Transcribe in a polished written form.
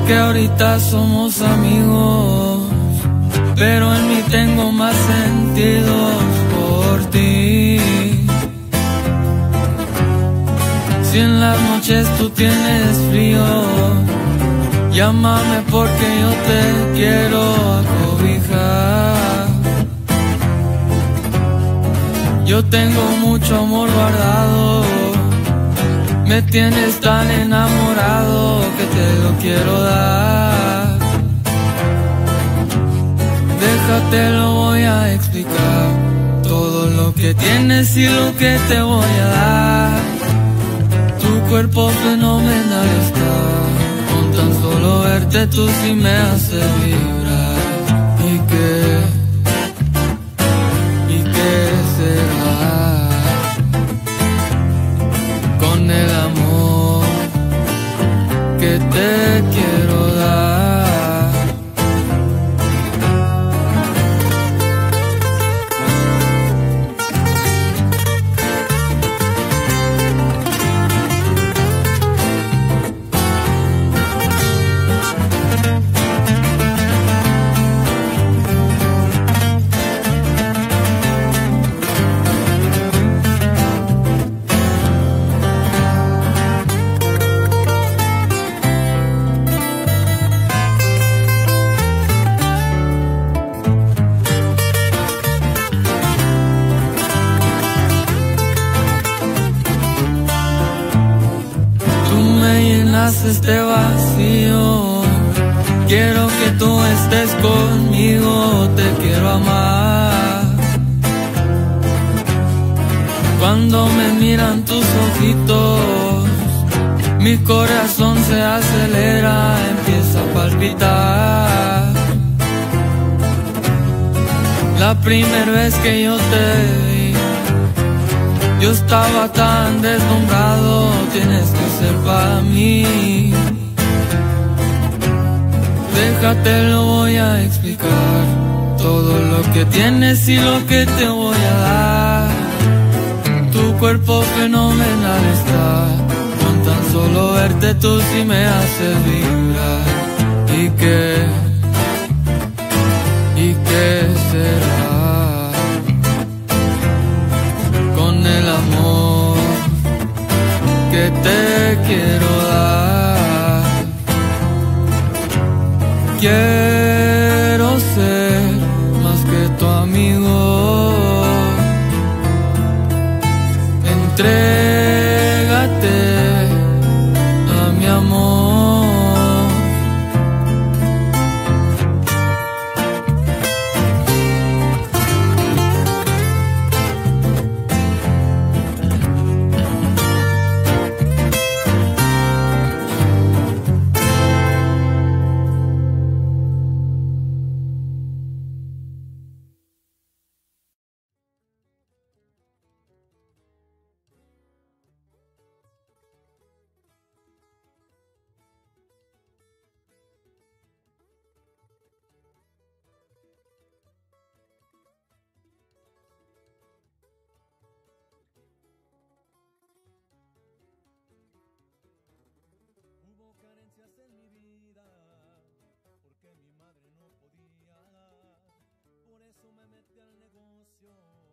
que ahorita somos amigos, pero en mí tengo más sentidos por ti. Si en las noches tú tienes frío, llámame porque yo te quiero acobijar. Yo tengo mucho amor guardado, me tienes tan enamorado que te lo quiero dar. Déjate, lo voy a explicar, todo lo que tienes y lo que te voy a dar. Tu cuerpo fenomenal está, con tan solo verte tú sí me hace vibrar. ¿Y qué será con el amor que te quiero dar? Este vacío, quiero que tú estés conmigo, te quiero amar. Cuando me miran tus ojitos, mi corazón se acelera, empieza a palpitar. La primera vez que yo te vi, yo estaba tan deslumbrado, tienes que ser para mí. Déjate, lo voy a explicar, todo lo que tienes y lo que te voy a dar. Tu cuerpo fenomenal está, con tan solo verte tú sí me haces vibrar. ¿Y qué será con el amor que te quiero dar? Quiero ser más que tu amigo, entrégate a mi amor. En mi vida, porque mi madre no podía, por eso me metí al negocio.